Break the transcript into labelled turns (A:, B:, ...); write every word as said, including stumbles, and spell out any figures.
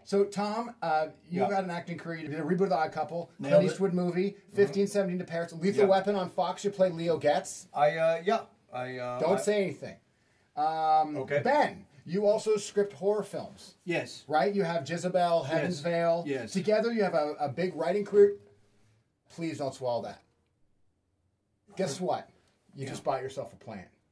A: So, Tom, uh, you
B: Yeah.
A: got an acting career. You did a reboot of The Odd Couple,
B: Nailed
A: Clint
B: it.
A: Eastwood movie, fifteen seventeen to Paris, Lethal
B: Yeah.
A: Weapon on Fox. You played Leo Getz.
B: I, uh, yeah. I, uh,
A: Don't
B: I,
A: say anything. Um,
B: Okay.
A: Ben, you also script horror films,
C: Yes.
A: right? You have Jezebel, Heaven's
C: Yes.
A: Veil.
C: Yes.
A: Together, you have a, a big writing career. Please don't swallow that. Guess what? You
C: Yeah.
A: just bought yourself a plant.